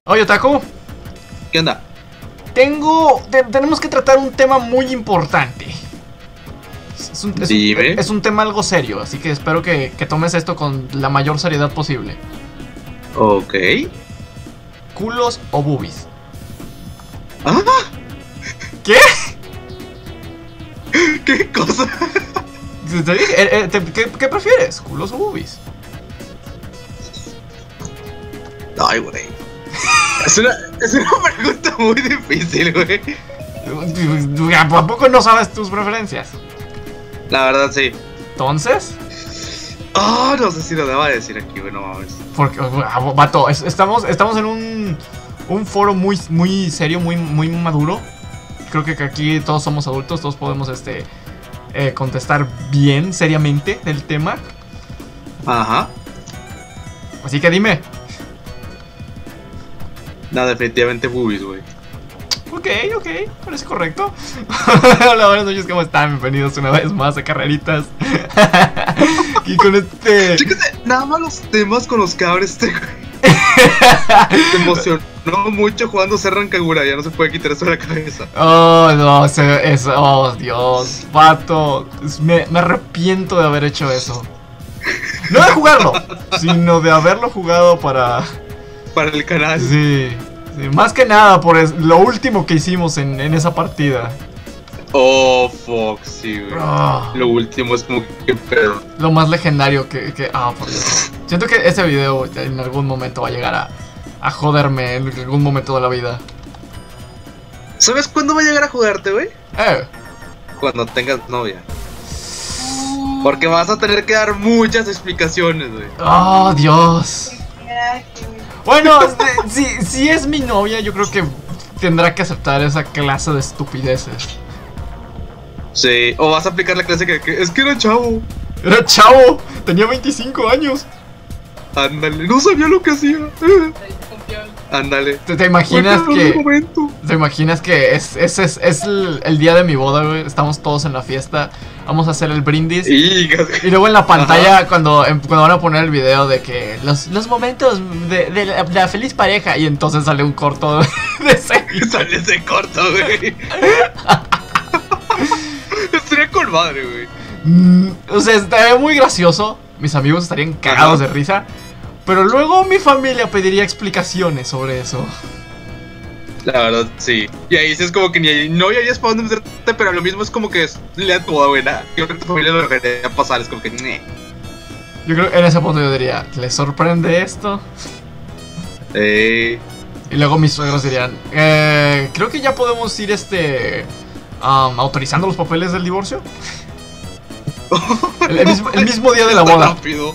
Oye, Otaku. ¿Qué onda? Tenemos que tratar un tema muy importante. Dime. Es un tema algo serio, así que espero que tomes esto con la mayor seriedad posible. Ok. ¿Culos o boobies? ¿Ah? ¿Qué? ¿Qué cosa? Te dije, ¿qué prefieres? ¿Culos o boobies? Ay, güey. Es una pregunta muy difícil, güey. ¿A poco no sabes tus preferencias? La verdad, sí. ¿Entonces? Oh, no sé si lo deba decir aquí, güey, no mames. Porque, vato, estamos en un foro muy serio, muy maduro. Creo que aquí todos somos adultos, todos podemos contestar bien, seriamente del tema. Ajá. Así que dime. No, definitivamente boobies, güey. Ok, parece correcto. Hola, buenas noches, ¿cómo están? Bienvenidos una vez más a Carreritas. Y con Chécate, nada más los temas con los que abre güey. Se emocionó mucho jugando Serran Kagura, ya no se puede quitar eso de la cabeza. Oh, no, oh, Dios, vato. Me arrepiento de haber hecho eso. No de jugarlo, sino de haberlo jugado para el canal. Sí, más que nada por lo último que hicimos en esa partida. Oh, fuck, sí, güey. Lo último es como que pedo. Lo más legendario que por Dios. Siento que ese video en algún momento va a llegar a joderme en algún momento de la vida. ¿Sabes cuándo va a llegar a joderte, güey? Cuando tengas novia. Porque vas a tener que dar muchas explicaciones, güey. Oh, Dios. Bueno, si es mi novia, yo creo que tendrá que aceptar esa clase de estupideces. Sí, o vas a aplicar la clase que es que era chavo. Era chavo, tenía 25 años. Ándale, no sabía lo que hacía. Ándale. ¿Te imaginas que ese es el día de mi boda, güey? Estamos todos en la fiesta, vamos a hacer el brindis. Y luego en la pantalla, cuando van a poner el video de que los momentos de la feliz pareja, y entonces sale un corto de ese. Sale ese corto, güey. Estaría con madre, güey. O sea, estaría muy gracioso. Mis amigos estarían cagados de risa. Pero luego mi familia pediría explicaciones sobre eso. La verdad, sí. Y ahí sí es como que no ya es para dónde meterte, pero lo mismo es como que le da toda buena. Yo creo que tu familia lo dejaría pasar, es como que Yo creo que en ese punto yo diría, ¿les sorprende esto? Y luego mis suegros dirían, creo que ya podemos ir autorizando los papeles del divorcio. el mismo día de la boda. Rápido.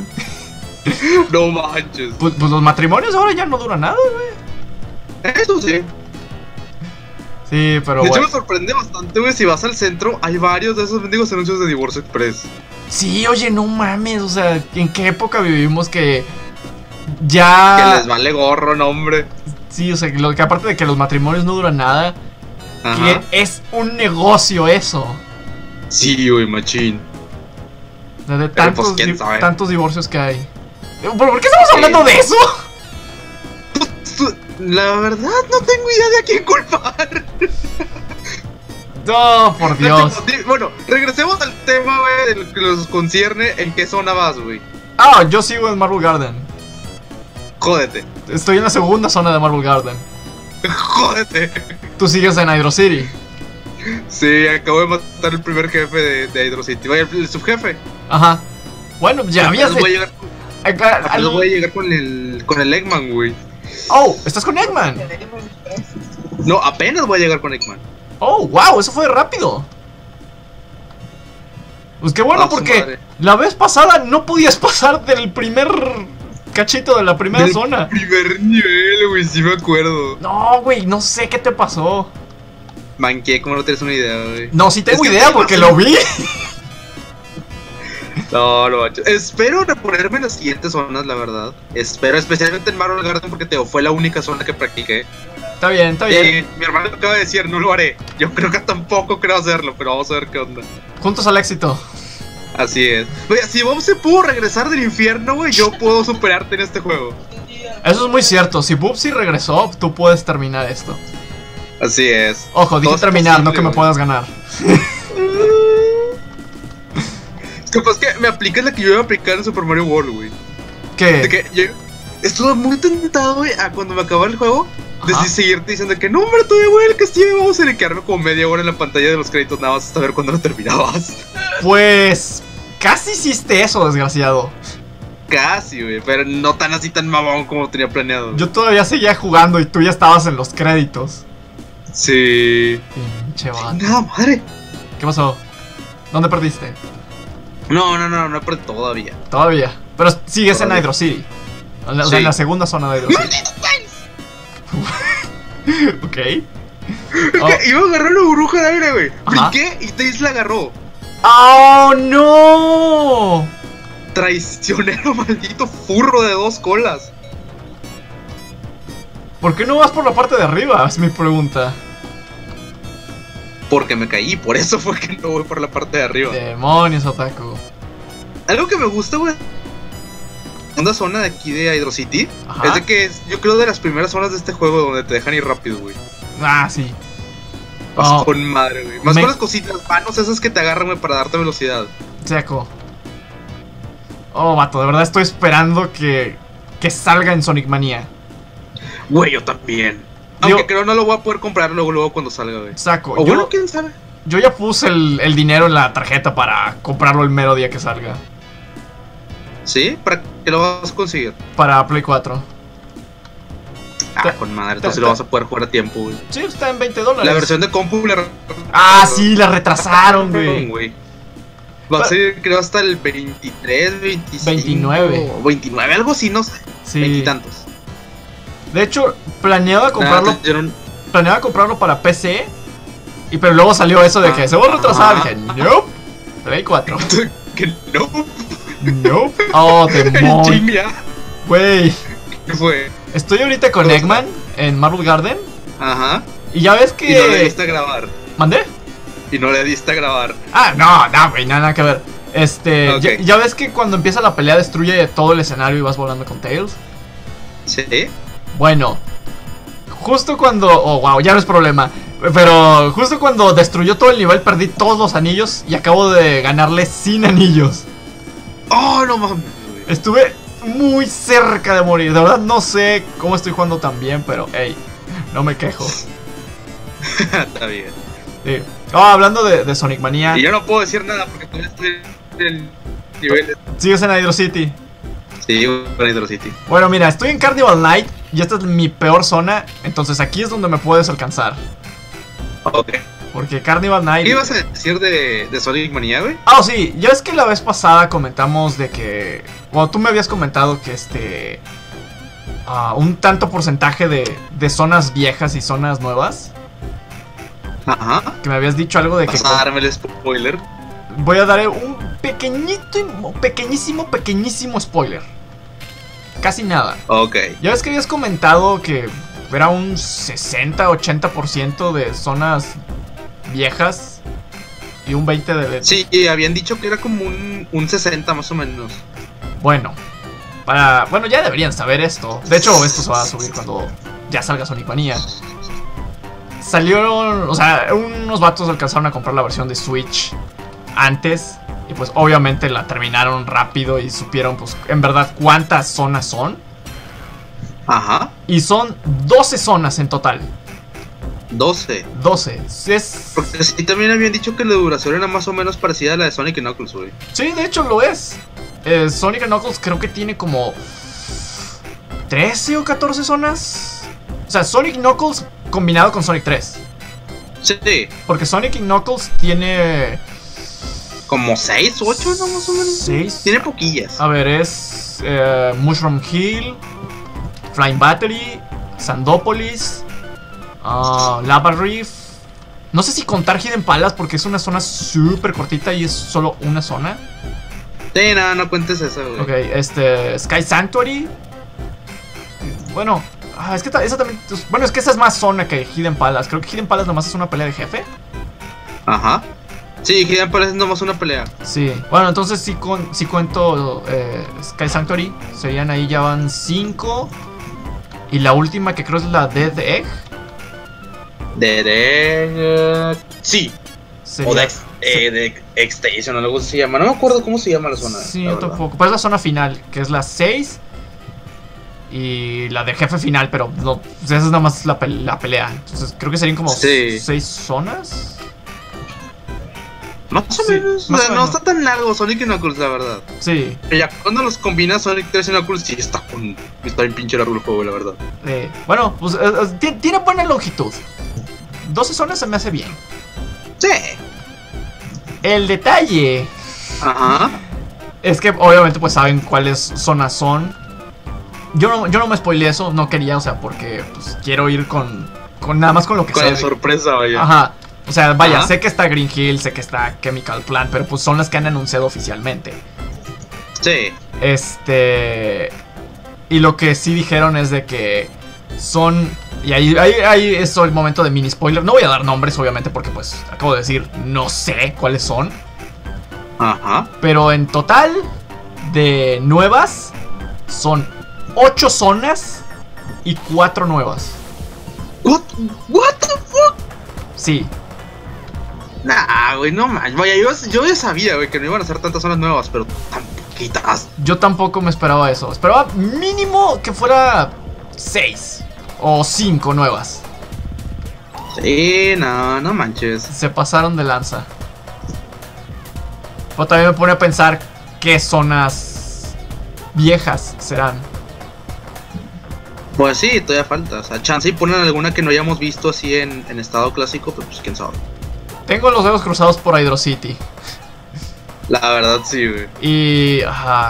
No manches. Pues los matrimonios ahora ya no duran nada, güey. Eso sí. Sí, pero de hecho me sorprende bastante, güey. Si vas al centro, hay varios de esos bendigos anuncios de Divorcio Express. Sí, oye, no mames. O sea, ¿en qué época vivimos que ya... Que les vale gorro, no, hombre. Sí, o sea, que aparte de que los matrimonios no duran nada, ajá, que es un negocio eso. Sí, güey, machín. De tantos divorcios que hay. ¿Por qué estamos hablando de eso? La verdad no tengo idea de a quién culpar. No, por Dios. Bueno, regresemos al tema, güey, de lo que nos concierne. ¿En qué zona vas, güey? Yo sigo en Marble Garden. Jódete. Estoy en la segunda zona de Marble Garden. Jódete. Tú sigues en Hydro City. Sí, acabo de matar el primer jefe de Hydro City. Vaya, el subjefe. Ajá. Bueno, ya habías... Voy a llegar con el Eggman, güey. Oh, ¿estás con Eggman? No, apenas voy a llegar con Eggman. Oh, wow, eso fue rápido. Pues qué bueno, porque la vez pasada no podías pasar del primer cachito de la primera zona. Primer nivel, güey, sí me acuerdo. No, güey, no sé qué te pasó. Manqué, ¿cómo no tienes una idea, güey? No, sí tengo idea porque lo vi. No, macho. Espero reponerme en las siguientes zonas, la verdad. Espero, especialmente en Marble Garden, porque fue la única zona que practiqué. Está bien, mi hermano acaba de decir, no lo haré. Yo creo que tampoco creo hacerlo, pero vamos a ver qué onda. Juntos al éxito. Así es. Oye, si Bob se pudo regresar del infierno, güey, yo puedo superarte en este juego. Eso es muy cierto. Si Bubsy regresó, tú puedes terminar esto. Así es. Ojo, dije terminar, no que me puedas ganar. Capaz que me aplicas la que yo iba a aplicar en Super Mario World, güey. ¿Qué? De que yo estuve muy tentado, güey, a cuando me acababa el juego, de seguirte diciendo que no, hombre, todavía voy al castillo y vamos a quedarme como media hora en la pantalla de los créditos nada más hasta ver cuándo lo terminabas. Pues casi hiciste eso, desgraciado. Casi, güey, pero no tan así tan mamón como tenía planeado. Yo todavía seguía jugando y tú ya estabas en los créditos. Sí. Pinche vato. Nada, madre. ¿Qué pasó? ¿Dónde perdiste? No he perdido todavía. Todavía. Pero sigues en Hydro City. O sea, en la segunda zona de Hydro City. Ok. Iba a agarrar la burbuja de aire, güey. Brinqué y Tails la agarró. ¡Oh, no! Traicionero, maldito furro de 2 colas. ¿Por qué no vas por la parte de arriba? Es mi pregunta. Porque me caí, por eso fue que no voy por la parte de arriba. Demonios, Otaku. Algo que me gusta, güey, una zona de aquí de Hydro City, es de que yo creo de las primeras zonas de este juego donde te dejan ir rápido, güey. Ah, sí. Con madre, güey. Más con las cositas, manos esas que te agarran, güey, para darte velocidad. Seco. Oh, vato, de verdad estoy esperando que salga en Sonic Mania. Güey, yo también. Aunque creo no lo voy a poder comprar luego cuando salga, güey. Saco. O bueno, quién sabe. Yo ya puse el dinero en la tarjeta para comprarlo el mero día que salga. ¿Sí? ¿Para qué lo vas a conseguir? Para Play 4. Con madre, entonces lo vas a poder jugar a tiempo, güey. Sí, está en $20. La versión de compu sí, la retrasaron, güey. Va a ser, creo, hasta el 23, 25 29. 29, algo así, no sé. Sí. 20 y tantos. De hecho, planeaba comprarlo para PC. Pero luego salió eso de que se va a retrasar. Dije, nope. Play 4. Que no. Nope. Oh, demonio. Güey. ¿Qué fue? Estoy ahorita con Eggman en Marble Garden. Ajá. Y ya ves que. Y no le diste a grabar. ¿Mandé? Y no le diste a grabar. No, güey, nada que ver. Okay. Ya ves que cuando empieza la pelea destruye todo el escenario y vas volando con Tails. Sí. Bueno, justo cuando... Oh, wow, ya no es problema. Pero justo cuando destruyó todo el nivel perdí todos los anillos y acabo de ganarle sin anillos. Oh, no mames. Estuve muy cerca de morir. De verdad no sé cómo estoy jugando tan bien, pero hey, no me quejo. Está bien. Sí. Hablando de Sonic Mania. Y yo no puedo decir nada porque todavía estoy en el nivel. ¿Sigues en Hydro City? Sí, en Hydro City. Bueno, mira, estoy en Carnival Night y esta es mi peor zona. Entonces aquí es donde me puedes alcanzar. Ok. Porque Carnival Night... ¿Qué ibas a decir de Sonic Mania, güey? Sí, ya es que la vez pasada comentamos de que... Bueno, tú me habías comentado que un tanto porcentaje de zonas viejas y zonas nuevas. Ajá. Que me habías dicho algo de que... ¿Vas a darme el spoiler? Voy a dar un pequeñísimo spoiler. Casi nada. Ok. Ya ves que habías comentado que era un 60-80% de zonas viejas y un 20% de... Sí, habían dicho que era como un 60 más o menos. Bueno, ya deberían saber esto. De hecho, esto se va a subir cuando ya salga Sonic Mania. Salieron, unos vatos alcanzaron a comprar la versión de Switch antes. Y pues obviamente la terminaron rápido y supieron pues en verdad cuántas zonas son. Ajá. Y son 12 zonas en total. 12. Porque sí, también habían dicho que la duración era más o menos parecida a la de Sonic y Knuckles, güey. Sí, de hecho lo es. Sonic y Knuckles creo que tiene como 13 o 14 zonas. O sea, Sonic y Knuckles combinado con Sonic 3. Sí. Porque Sonic y Knuckles tiene... como 6, 8, ¿no? Más o menos. 6. Tiene poquillas. A ver, es Mushroom Hill, Flying Battery, Sandopolis, Lava Reef. No sé si contar Hidden Palace porque es una zona súper cortita y es solo una zona. Sí, no cuentes eso, güey. Ok, Sky Sanctuary. Bueno, es que esa también... Bueno, es que esa es más zona que Hidden Palace. Creo que Hidden Palace nomás es una pelea de jefe. Ajá. Sí, Hidden Palace es nomás una pelea. Sí, bueno, entonces sí cuento Sky Sanctuary. Serían ahí, ya van 5. Y la última que creo es la Dead Egg. Dead Egg... sí. Sería... o Dead Egg Station o algo se llama. No me acuerdo cómo se llama la zona. Sí, yo tampoco. Pues es la zona final, que es la 6. Y la de jefe final, pero no, esa es nada más la pelea. Entonces creo que serían como 6 zonas. Más o menos, o sea, no está tan largo Sonic y Knuckles, la verdad. Sí. Pero ya cuando los combinas Sonic 3 y Knuckles, sí está bien pinche largo el juego, la verdad. Bueno, pues tiene buena longitud. 12 zonas se me hace bien. Sí. El detalle es que obviamente pues saben cuáles zonas son. Yo no me spoileé eso, no quería, o sea, porque pues quiero ir con nada más con lo que sé. Con la sorpresa, vaya. Ajá. O sea, vaya, sé que está Green Hill, sé que está Chemical Plant, pero pues son las que han anunciado oficialmente. Sí. Y lo que sí dijeron es de que son... Y ahí es el momento de mini spoiler. No voy a dar nombres, obviamente, porque pues acabo de decir, no sé cuáles son. Ajá. Pero en total, de nuevas, son 8 zonas y 4 nuevas. What the fuck? Sí. Nah, güey, no manches. Vaya, yo ya sabía, güey, que no iban a ser tantas zonas nuevas, pero tan poquitas. Yo tampoco me esperaba eso. Esperaba mínimo que fuera 6 o 5 nuevas. Sí, no manches. Se pasaron de lanza. Pero también me pone a pensar qué zonas viejas serán. Pues sí, todavía falta. O sea, chance y ponen alguna que no hayamos visto así en estado clásico, pero pues quién sabe. Tengo los dedos cruzados por Hydro City. La verdad sí, güey. Y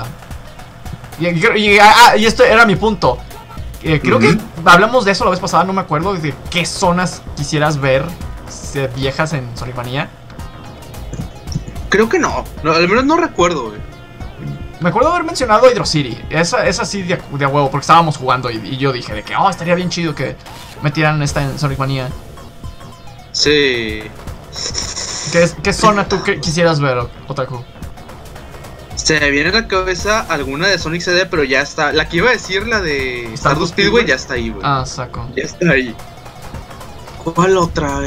esto era mi punto. Creo que hablamos de eso la vez pasada, no me acuerdo. De qué zonas quisieras ver viejas en Sonic Mania. Creo que no, al menos no recuerdo, güey. Me acuerdo haber mencionado Hydro City. Esa sí de a huevo, porque estábamos jugando y yo dije de que estaría bien chido que metieran esta en Sonic Mania. Sí. ¿Qué zona tú quisieras ver, Otaku? Se me viene a la cabeza alguna de Sonic CD, pero ya está. La que iba a decir, la de Stardust Speedway, ya está ahí, güey. Ah, saco. Ya está ahí. ¿Cuál otra?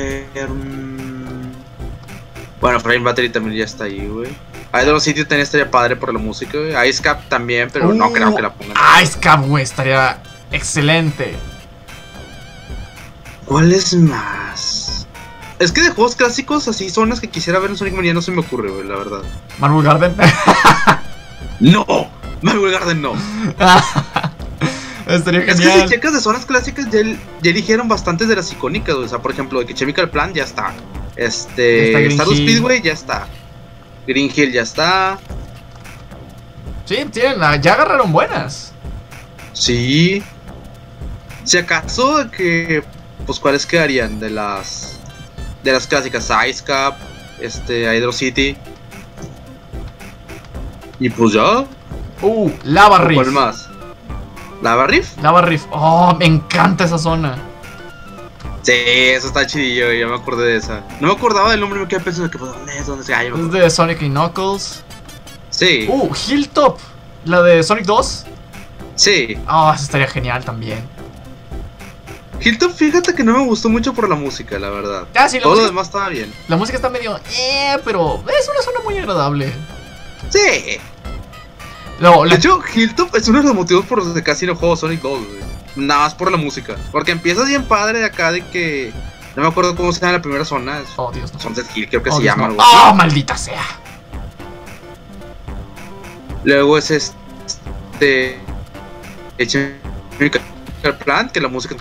Bueno, Frame Battery también ya está ahí, güey. Hydro City también estaría padre por la música, güey. Ice Cap también, pero no creo que la pongan. Ice Cap, güey, estaría excelente. ¿Cuál es más? Es que de juegos clásicos así, zonas que quisiera ver en Sonic Mania no se me ocurre, güey, la verdad. Marble Garden. No, Marble Garden no. Estaría genial. Es que si checas de zonas clásicas ya eligieron bastantes de las icónicas, güey. O sea, por ejemplo, de que Chemical Plant ya está. Stardust Speedway ya está. Green Hill ya está. Sí, ya agarraron buenas. Sí. Si acaso que pues cuáles quedarían de las clásicas, Ice Cap, Hydro City. Y pues ya. Lava Rift. ¿Cuál más? ¿Lava Rift? Lava Rift. Oh, me encanta esa zona. Sí, eso está chidillo, ya me acordé de esa. No me acordaba del nombre, me quedé pensando que pues, ¿dónde se hay? Es de Sonic y Knuckles. Sí. Hilltop. La de Sonic 2. Sí. Esa estaría genial también. Hilltop, fíjate que no me gustó mucho por la música, la verdad. Sí, todo lo demás estaba bien. La música está medio... pero es una zona muy agradable. Sí. De hecho, Hilltop es uno de los motivos por los que casi no juego Sonic 2, güey. Nada más por la música. Porque empiezas bien padre de acá de que... No me acuerdo cómo se llama la primera zona. Dios, no. Sunset Hill, creo que se llama algo así. Maldita sea. Luego es Chemical Plant, que la música...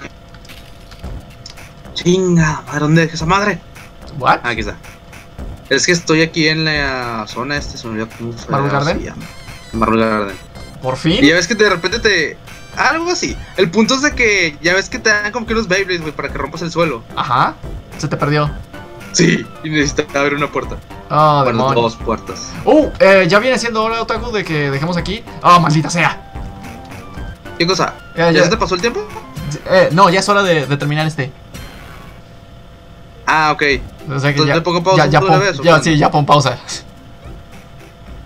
Chinga, ¿a dónde dejé esa madre? ¿What? Aquí está. Es que estoy aquí en la zona Marble Garden. Marble Garden. ¿Por fin? Y ya ves que de repente algo así. El punto es de que ya ves que te dan como que unos Beyblades, güey, para que rompas el suelo. Ajá. Se te perdió. Sí, y necesitas abrir una puerta. Bueno, 2 puertas. Ya viene siendo hora, Otaku, de que dejemos aquí. Maldita sea. ¿Qué cosa? ¿Ya se te pasó el tiempo? No, ya es hora de terminar ok. O sea que ¿te pongo pausa una vez? Ya pon pausa.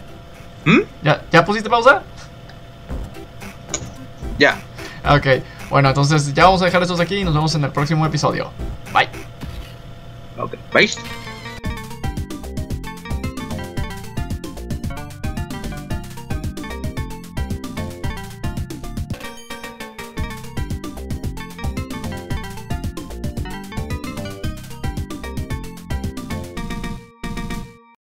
¿Ya pusiste pausa? Ya. Ok. Bueno, entonces ya vamos a dejar estos aquí y nos vemos en el próximo episodio. Bye. Ok, bye.